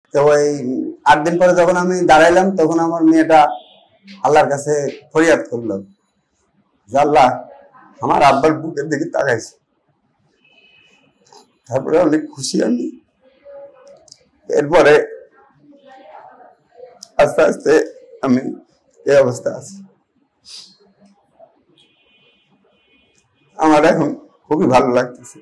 তো ওই 8 দিন পরে যখন আমি দাঁড়াইলাম তখন আমার মেয়েটা আল্লাহর কাছে ফরিয়াদ করলো, আল্লাহ আমার আব্বার বুকের দিকে তাকাইছে। তারপরে অনেক খুশি আমি। এরপরে আস্তে আস্তে আমি এই অবস্থা আছি। আমার এখন খুবই ভালো লাগতেছে।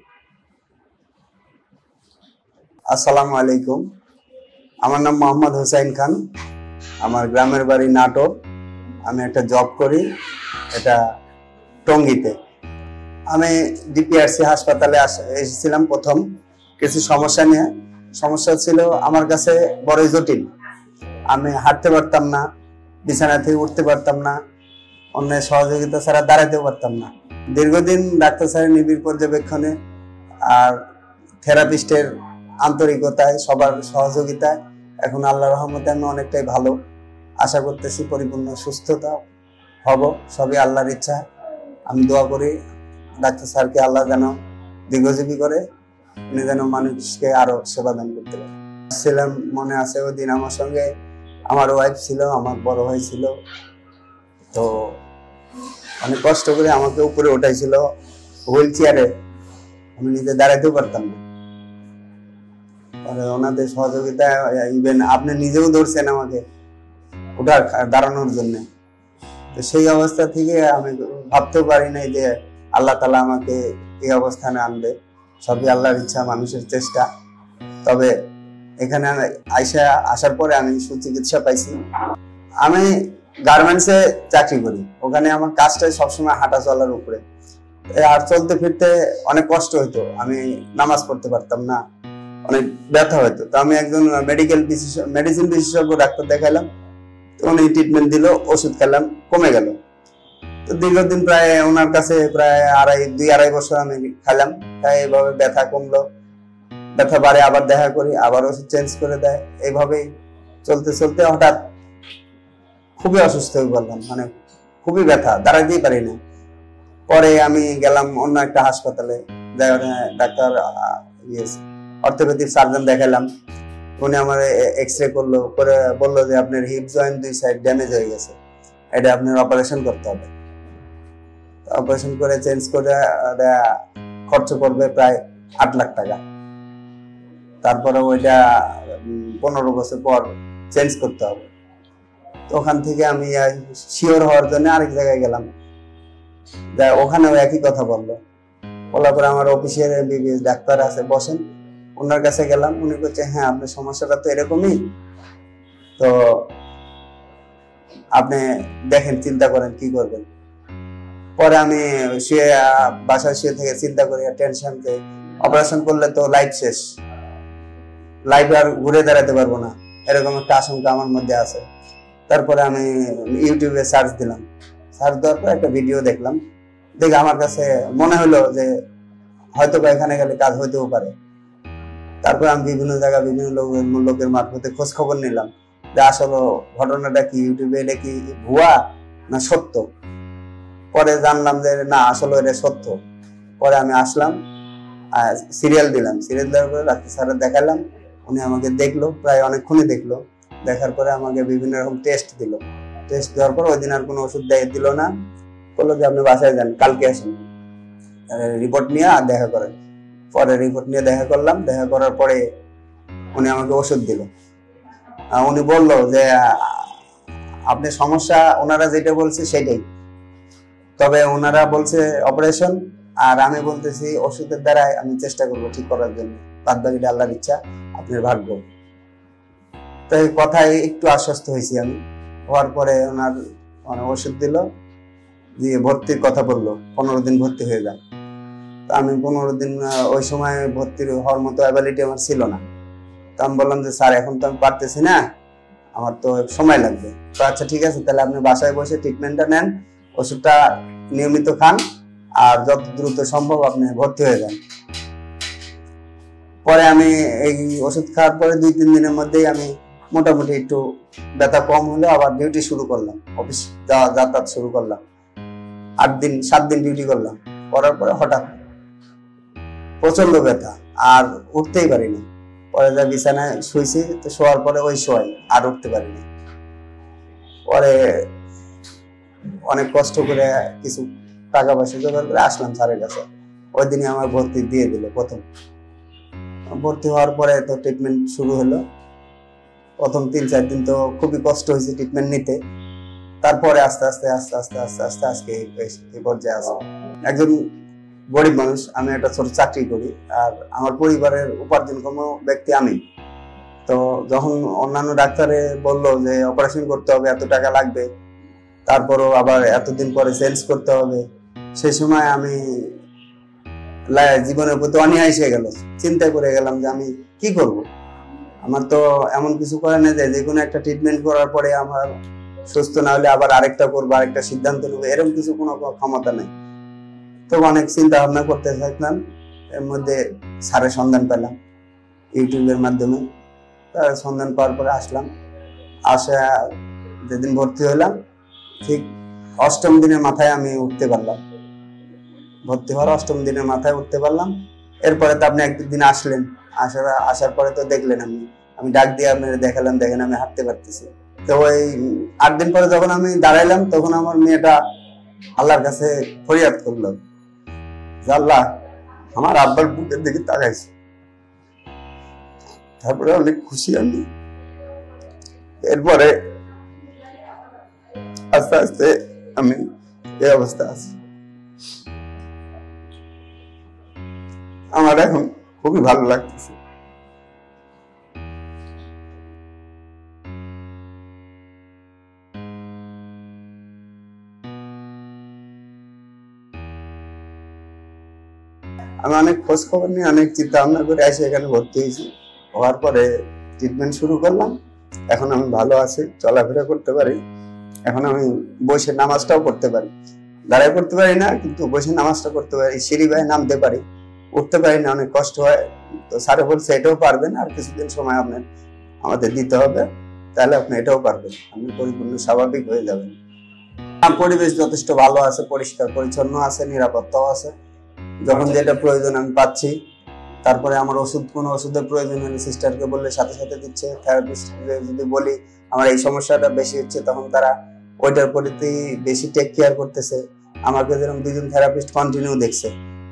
আসসালামু আলাইকুম, আমার নাম মোহাম্মদ হোসাইন খান, আমার গ্রামের বাড়ি নাটোর। আমি একটা জব করি, এটা টঙ্গীতে। আমি ডিপিআরসি হাসপাতালে এসেছিলাম প্রথম কিছু সমস্যা নিয়ে। সমস্যা ছিল আমার কাছে বড় জটিল, আমি হাঁটতে পারতাম না, বিছানা থেকে উঠতে পারতাম না, অন্যের সহযোগিতা ছাড়া দাঁড়াতেও পারতাম না। দীর্ঘদিন ডাক্তার স্যারের নিবিড় পর্যবেক্ষণে আর থেরাপিস্টের আন্তরিকতায়, সবার সহযোগিতায় এখন আল্লাহর রহমতে আমি অনেকটাই ভালো। আশা করতেছি পরিপূর্ণ সুস্থতা হব, সবই আল্লাহর ইচ্ছা। আমি দোয়া করি ডাক্তার স্যারকে আল্লাহ যেন দীর্ঘজীবী করে, উনি যেন মানুষকে আরো সেবা দান করতে পারে। ছিলাম, মনে আছে ওই দিন আমার সঙ্গে আমার ওয়াইফ ছিল, আমার বড় ভাই ছিল। তো অনেক কষ্ট করে আমাকে উপরে উঠাইছিল হুইল চেয়ারে, আমি নিজে দাঁড়াইতেও পারতাম না। ওনাদের সহযোগিতায় ইভেন আপনি নিজেও ধরছেন আমাকে ওঠার দাঁড়ানোর জন্য। তো সেই অবস্থা থেকে আমি ভাবতেও পারি নাই যে আল্লাহ তাআলা আমাকে এই অবস্থানে আনবে। সবই আল্লাহর ইচ্ছা, মানুষের চেষ্টা। তবে এখানে আসার পরে আমি সুচিকিৎসা পাইছি। আমি গার্মেন্টসে চাকরি করি, ওখানে আমার কাজটাই সবসময় হাঁটা চলার উপরে। আর চলতে ফিরতে অনেক কষ্ট হতো, আমি নামাজ পড়তে পারতাম না, অনেক ব্যথা হতো। তো আমি একজন মেডিসিন বিশেষজ্ঞ ডাক্তার দেখালাম, উনি ট্রিটমেন্ট দিল, ওষুধ খেলাম, কমে গেল। তো দীর্ঘদিন প্রায় ওনার কাছে প্রায় 2-2.5 বছর আমি খেলাম, তাই এইভাবে ব্যথা কমলো, ব্যথা বাড়ে, আবার দেখা করি, আবার ওষুধ চেঞ্জ করে দেয়। এইভাবেই চলতে চলতে হঠাৎ খুবই অসুস্থ হয়ে পড়লাম, মানে খুবই ব্যথা, দাঁড়াতেই পারি না। পরে আমি গেলাম অন্য একটা হাসপাতালে, ডাক্তার অর্থোপেডিক সার্জন দেখালাম। উনি আমার এক্স-রে করলো, করে বললো যে আপনার হিপ জয়েন্ট 2 সাইড ড্যামেজ হয়ে গেছে, এটা আপনার অপারেশন করতে হবে। অপারেশন করে চেঞ্জ করে খরচ করবে প্রায় 8 লাখ টাকা। তারপরে ওইটা 15 বছর পর চেঞ্জ করতে হবে। তো ওখান থেকে আমি শিওর হওয়ার জন্য আরেক জায়গায় গেলাম, ওখানেও একই কথা বললো। বলার পরে আমার অফিসের এমবিবিএস ডাক্তার আছে, বসেন, ওনার কাছে গেলাম। উনি বলছে হ্যাঁ আপনার সমস্যাটা তো এরকমই, তো আপনি দেখেন, চিন্তা করেন কি করবেন। পরে আমি বাসায় শুয়ে থেকে চিন্তা করি, টেনশনকে অপারেশন করলে তো লাইফ শেষ, লাইফ আর ঘুরে দাঁড়াতে পারবো না, এরকম একটা আশঙ্কা আমার মধ্যে আছে। তারপরে আমি ইউটিউবে সার্চ দিলাম, সার্চ দেওয়ার পর একটা ভিডিও দেখলাম, দেখে আমার কাছে মনে হলো যে হয়তো বা এখানে গেলে কাজ হইতেও পারে। তারপর আমি বিভিন্ন জায়গায় বিভিন্ন লোকের মারফতে খোঁজ খবর নিলাম যে আসলে ঘটনাটা কি, ইউটিউবে এটা কি ভুয়া না সত্য। পরে জানলাম যে না, আসলে এটা সত্য। পরে আমি আসলাম, সিরিয়াল দিলাম, সিরিয়াল দেওয়ার পরে ডাক্তার স্যার দেখালাম। উনি আমাকে দেখলো, প্রায় অনেকক্ষণই দেখলো। দেখার পরে আমাকে বিভিন্ন রকম টেস্ট দিল। টেস্ট দেওয়ার পর ওই দিন আর কোনো ওষুধ দিল না, বললো যে আপনি বাসায় যান, কালকে আসেন, রিপোর্ট নিয়ে দেখা করেন। পরে রিপোর্ট নিয়ে দেখা করলাম, দেখা করার পরে উনি আমাকে ওষুধ দিল। উনি বলল যে আপনি সমস্যা, ওনারা যেটা বলছে সেটাই, তবে ওনারা বলছে অপারেশন, আর আমি বলতেছি ওষুধের দ্বারাই আমি চেষ্টা করবো ঠিক করার জন্য, বাদ বাকিটা আল্লাহর ইচ্ছা, আপনার ভাগ্য। তো এই কথায় একটু আশ্বস্ত হয়েছি আমি। হওয়ার পরে ওনার ওষুধ দিল, দিয়ে ভর্তির কথা বললো, 15 দিন ভর্তি হয়ে যান। আমি 15 দিন, ওই সময় ভর্তি হওয়ার মতো অ্যাবিলিটি আমার ছিল না। তো আমি বললাম যে স্যার এখন তো আমি পারতেছি না, আমার তো সময় লাগবে। তো আচ্ছা ঠিক আছে, তাহলে আপনি বাসায় বসে ট্রিটমেন্টটা নেন, ওষুধটা নিয়মিত খান, আর যত দ্রুত সম্ভব আপনি ভর্তি হয়ে যান। পরে আমি এই ওষুধ খাওয়ার পরে 2-3 দিনের মধ্যেই আমি মোটামুটি একটু ব্যথা কম হলে আবার ডিউটি শুরু করলাম, অফিস যাতায়াত শুরু করলাম। 7 দিন ডিউটি করলাম, করার পরে হঠাৎ প্রচন্ড ব্যথা, আর উঠতেই পারিনি। পরে যা বিছানায় শুয়েছি, তো শোয়ার পরে ওই শোয়াই, আর উঠতে পারিনি। পরে অনেক কষ্ট করে কিছু টাকা পয়সা জোগাড় করে আসলাম স্যারের কাছে। ওই দিনই আমার ভর্তি দিয়ে দিল। প্রথম ভর্তি হওয়ার পরে তো ট্রিটমেন্ট শুরু হলো। প্রথম 3-4 দিন তো খুবই কষ্ট হয়েছে ট্রিটমেন্ট নিতে। তারপরে আস্তে আস্তে আস্তে আস্তে আস্তে আস্তে আজকে এই পর্যায়ে আছে। একজন গরিব মানুষ, আমি একটা ছোট চাকরি করি, আর আমার পরিবারের উপার্জনক্ষম ব্যক্তি আমি। তো যখন অন্যান্য ডাক্তারে বললো যে অপারেশন করতে হবে, এত টাকা লাগবে, তারপরও আবার এতদিন পরে চেঞ্জ করতে হবে, সেই সময় আমি জীবনের প্রতি অনীহা এসে গেল। চিন্তা করে গেলাম যে আমি কি করব। আমার তো এমন কিছু করে না যে কোনো একটা ট্রিটমেন্ট করার পরে আমার সুস্থ না হলে আবার আরেকটা করবো, আরেকটা সিদ্ধান্ত নেবো, এরকম কিছু কোনো ক্ষমতা নেই। তো অনেক চিন্তা ভাবনা করতে থাকলাম। এর মধ্যে স্যারের সন্ধান পেলাম ইউটিউবের মাধ্যমে। তার সন্ধান পাওয়ার পরে আসলাম। আসা যেদিন ভর্তি হলাম, ঠিক 8ম দিনের মাথায় আমি উঠতে পারলাম। ভর্তি হওয়ার 8ম দিনের মাথায় উঠতে পারলাম। এরপরে তো আপনি একদিন আসলেন, আসার পরে তো দেখলেন, আমি ডাক দিয়ে আপনার দেখালাম, দেখেন আমি হাঁটতে পারতেছি। তো ওই 8 দিন পরে যখন আমি দাঁড়াইলাম, তখন আমার মেয়েটা আল্লাহর কাছে ফরিয়াদ করলো, আল্লাহ আমার আব্বার বুকের দিকে তাকাইছে। তারপরে অনেক খুশি আমি। এরপরে আস্তে আস্তে আমি এই অবস্থা আছি। আমার এখন খুবই ভালো লাগতেছে। আমি অনেক খোঁজ খবর নিয়ে অনেক চিন্তা ভাবনা করে এসে এখানে ভর্তি হয়েছি। হওয়ার পরে ট্রিটমেন্ট শুরু করলাম। এখন আমি ভালো আছি, চলাফেরা করতে পারি। এখন আমি বসে নামাজটাও করতে পারি। দাঁড়ায় করতে পারি না, কিন্তু বসে নামাজটা করতে পারি। সিঁড়ি বায়ে নামতে পারি, উঠতে পারি না, অনেক কষ্ট হয়। তো স্যারে বলছে এটাও পারবেন, আর কিছুদিন সময় আপনার আমাদের দিতে হবে, তাহলে আপনি এটাও পারবেন, আপনি পরিপূর্ণ স্বাভাবিক হয়ে যাবেন। পরিবেশ যথেষ্ট ভালো আছে, পরিষ্কার পরিচ্ছন্ন আছে, নিরাপত্তাও আছে। যখন যেটা প্রয়োজন আমি পাচ্ছি। তারপরে আমার কোনো ওষুধের প্রয়োজন হলে সিস্টারকে বললে সাথে সাথে দিচ্ছে। থেরাপিস্টকে যদি বলি আমার এই সমস্যাটা বেশি হচ্ছে, তখন তারা ওইটার প্রতি বেশি টেক কেয়ার করতেছে। আমাকে যেরকম 2জন থেরাপিস্ট কন্টিনিউ দেখছে,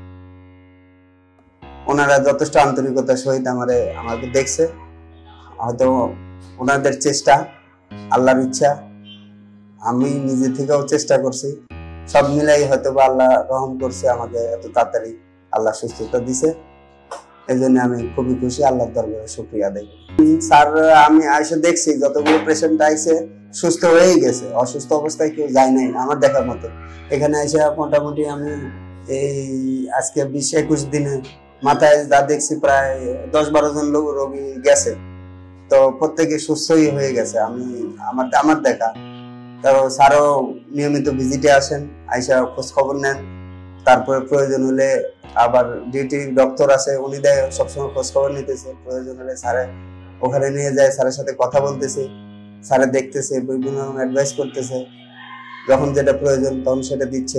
ওনারা যথেষ্ট আন্তরিকতার সহিত আমাকে দেখছে। হয়তো ওনাদের চেষ্টা, আল্লাহর ইচ্ছা, আমি নিজে থেকেও চেষ্টা করছি, সব মিলাই হয়তো বা আল্লাহ রহম করছে, আমাকে এত তাড়াতাড়ি আল্লাহ সুস্থতা দিছে। এই জন্য আমি খুবই খুশি, আল্লাহর দরবারে শুকরিয়া দেই। স্যার আমি এসে দেখছি যতগুলো পেশেন্ট আইছে সুস্থ হয়েই গেছে, অসুস্থ অবস্থায় কেউ যায় নাই আমার দেখার মতো। এখানে এসে মোটামুটি আমি এই আজকে 20-21 দিনে মাথায় যা দেখছি প্রায় 10-12 জন রোগী গেছে। তো প্রত্যেকে সুস্থই হয়ে গেছে আমার দেখা। তারপর স্যারও নিয়মিত ভিজিটে আসেন, আইসা খোঁজ খবর নেন। তারপরে প্রয়োজন হলে আবার ডিউটি ডক্টর আছে, উনি দেয়, সবসময় খোঁজ খবর নিতেছে। প্রয়োজন হলে স্যারে ওখানে নিয়ে যায়, স্যারের সাথে কথা বলতেছে, স্যারে দেখতেছে, বিভিন্ন রকম অ্যাডভাইস করতেছে। যখন যেটা প্রয়োজন তখন সেটা দিচ্ছে।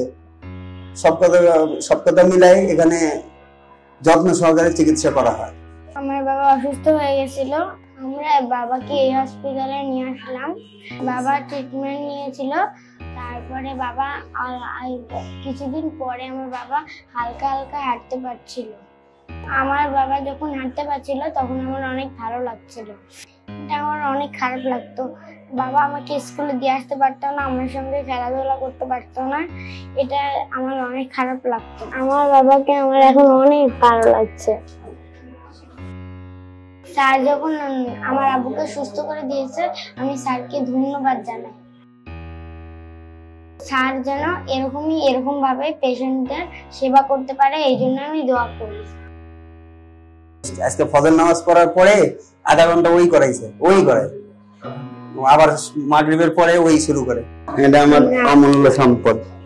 সব কথা মিলাই এখানে যত্ন সহকারে চিকিৎসা করা হয়। আমার বাবা অসুস্থ হয়ে গেছিল, আমরা বাবাকে এই হসপিটালে নিয়ে আসলাম। বাবা ট্রিটমেন্ট নিয়েছিল। তারপরে বাবা কিছুদিন পরে আমার বাবা হালকা হালকা হাঁটতে পারছিল। আমার বাবা যখন হাঁটতে পারছিল তখন আমার অনেক ভালো লাগছিল। এটা আমার অনেক খারাপ লাগতো। বাবা আমাকে স্কুলে দিয়ে আসতে পারতো না, আমার সঙ্গে খেলাধুলা করতে পারতো না, এটা আমার অনেক খারাপ লাগতো। আমার বাবাকে আমার এখন অনেক ভালো লাগছে। স্যার যখন আমার আব্বুকে সুস্থ করে দিয়েছে, আমি স্যারকে ধন্যবাদ জানাই। স্যার যেন এরকম ভাবে পেশেন্টদের সেবা করতে পারে, এই জন্য আমি দোয়া করি। আজকে ফজর নামাজ পড়ার পরে আধা ঘন্টা ওই করে, আবার মাগরিবের পরে ওই শুরু করে। এটা আমার অমূল্য সম্পদ।